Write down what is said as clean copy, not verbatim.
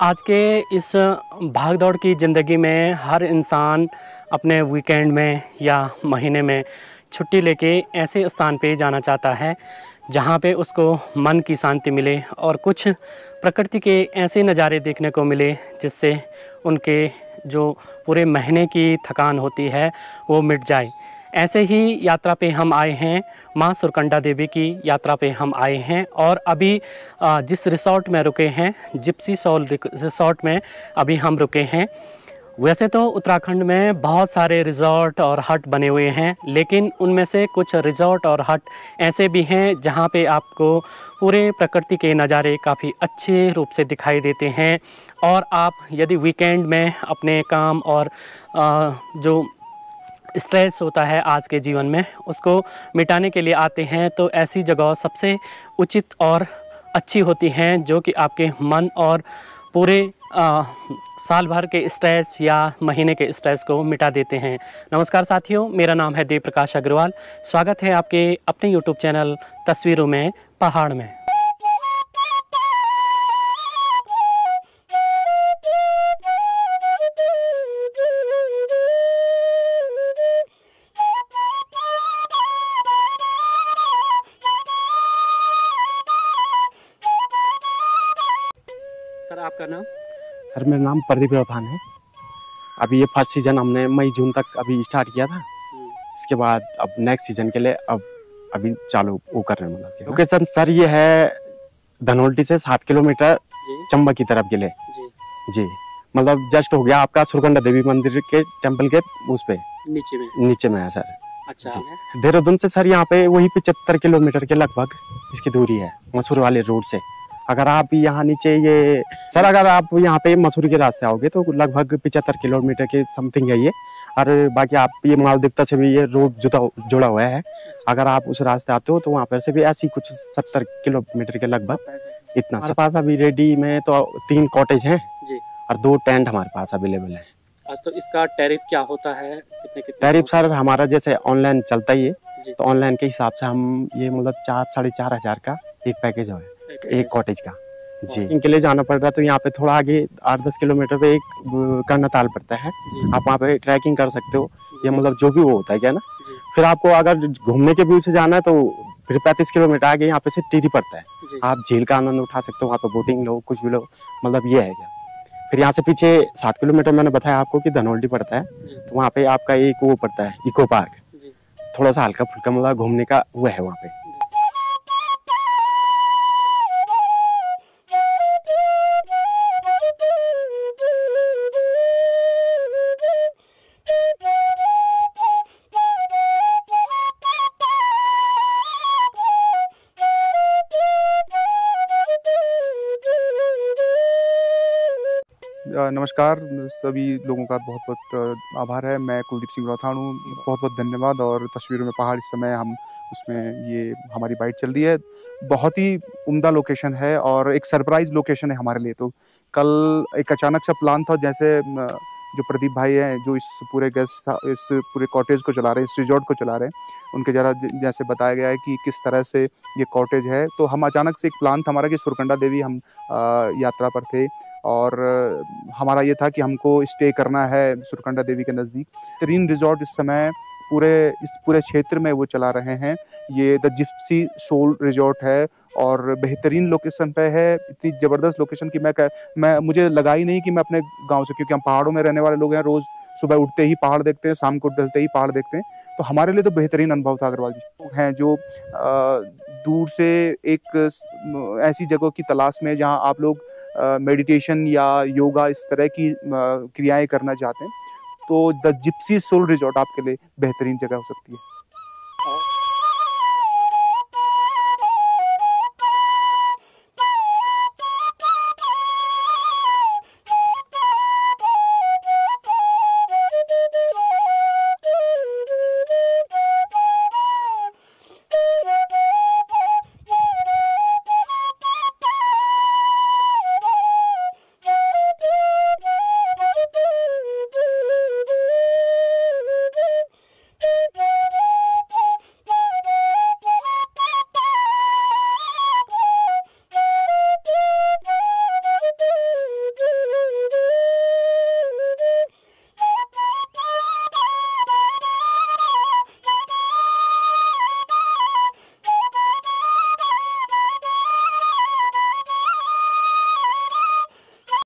आज के इस भाग-दौड़ की ज़िंदगी में हर इंसान अपने वीकेंड में या महीने में छुट्टी लेके ऐसे स्थान पे जाना चाहता है, जहाँ पे उसको मन की शांति मिले और कुछ प्रकृति के ऐसे नज़ारे देखने को मिले, जिससे उनके जो पूरे महीने की थकान होती है, वो मिट जाए। ऐसे ही यात्रा पे हम आए हैं, माँ सुरकंडा देवी की यात्रा पे हम आए हैं और अभी जिस रिसॉर्ट में रुके हैं, जिप्सी सोल रिसॉर्ट में अभी हम रुके हैं। वैसे तो उत्तराखंड में बहुत सारे रिज़ॉर्ट और हट बने हुए हैं, लेकिन उनमें से कुछ रिज़ॉर्ट और हट ऐसे भी हैं जहाँ पे आपको पूरे प्रकृति के नज़ारे काफ़ी अच्छे रूप से दिखाई देते हैं। और आप यदि वीकेंड में अपने काम और जो स्ट्रेस होता है आज के जीवन में, उसको मिटाने के लिए आते हैं, तो ऐसी जगह सबसे उचित और अच्छी होती हैं, जो कि आपके मन और पूरे साल भर के स्ट्रेस या महीने के स्ट्रेस को मिटा देते हैं। नमस्कार साथियों, मेरा नाम है देव प्रकाश अग्रवाल। स्वागत है आपके अपने यूट्यूब चैनल तस्वीरों में पहाड़ में। सर, आपका नाम? सर, मेरा नाम प्रदीप रौथान है। अभी ये फर्स्ट सीज़न हमने मई जून तक अभी स्टार्ट किया था। इसके बाद अब नेक्स्ट सीज़न के लिए अभी चालू वो कर रहे हैं। मतलब लोकेशन सर ये है धनोल्टी से 7 किलोमीटर चंबा की तरफ के लिए जी। मतलब जस्ट हो गया आपका सुरकंडा देवी मंदिर के टेम्पल के उस पे नीचे में है सर। अच्छा। देहरादून से सर यहाँ पे वही 75 किलोमीटर के लगभग इसकी दूरी है मसूरी वाले रोड से। अगर आप यहाँ नीचे ये सर अगर आप यहाँ पे मसूरी के रास्ते आओगे तो लगभग 75 किलोमीटर के समथिंग है ये। और बाकी आप ये मालदीवता से भी ये रोड जुड़ा हुआ है। अगर आप उस रास्ते आते हो तो वहाँ पर से भी ऐसी कुछ 70 किलोमीटर के लगभग इतना। हमारे पास अभी रेडी में तो 3 कॉटेज हैं और 2 टेंट हमारे पास अवेलेबल है। तो इसका टैरिफ क्या होता है? कितने टैरिफ सर हमारा जैसे ऑनलाइन चलता ही है, तो ऑनलाइन के हिसाब से हम ये मतलब 4-4.5 हज़ार का एक पैकेज है एक कॉटेज का जी। इनके लिए जाना पड़ रहा है तो यहाँ पे थोड़ा आगे 8-10 किलोमीटर पे एक कर्नाताल पड़ता है। आप वहाँ पे ट्रैकिंग कर सकते हो। ये मतलब जो भी वो होता है क्या ना। फिर आपको अगर घूमने के व्यू से जाना है तो फिर 35 किलोमीटर आगे यहाँ पे से टिहरी पड़ता है। आप झील का आनंद उठा सकते हो, वहाँ पे बोटिंग लो, कुछ भी लो, मतलब ये है क्या। फिर यहाँ से पीछे 7 किलोमीटर मैंने बताया आपको कि धनोल्टी पड़ता है, तो वहाँ पे आपका एक वो पड़ता है इको पार्क। थोड़ा सा हल्का फुल्का मतलब घूमने का वो है वहाँ पे। नमस्कार सभी लोगों का बहुत बहुत आभार है। मैं कुलदीप सिंह रौथान हूँ। बहुत बहुत धन्यवाद। और तस्वीरों में पहाड़ इस समय हम उसमें ये हमारी बाइट चल रही है। बहुत ही उम्दा लोकेशन है और एक सरप्राइज लोकेशन है हमारे लिए। तो कल एक अचानक सा प्लान था, जैसे जो प्रदीप भाई हैं जो इस पूरे इस पूरे कॉटेज को चला रहे हैं, इस रिजॉर्ट को चला रहे हैं, उनके जरा जैसे बताया गया है कि किस तरह से ये कॉटेज है। तो हम अचानक से एक प्लान था हमारा कि सुरकंडा देवी हम यात्रा पर थे और हमारा ये था कि हमको स्टे करना है सुरकंडा देवी के नज़दीक। 3 रिजॉर्ट इस समय इस पूरे क्षेत्र में वो चला रहे हैं। ये द जिप्सी सोल रिजॉर्ट है और बेहतरीन लोकेशन पे है। इतनी ज़बरदस्त लोकेशन कि मुझे लगा ही नहीं कि मैं अपने गांव से, क्योंकि हम पहाड़ों में रहने वाले लोग हैं, रोज़ सुबह उठते ही पहाड़ देखते हैं, शाम को ढलते ही पहाड़ देखते हैं। तो हमारे लिए तो बेहतरीन अनुभव था। अग्रवाल जी हैं जो दूर से एक ऐसी जगह की तलाश में जहाँ आप लोग मेडिटेशन या योगा इस तरह की क्रियाएं करना चाहते हैं, तो द जिप्सी सोल रिजॉर्ट आपके लिए बेहतरीन जगह हो सकती है।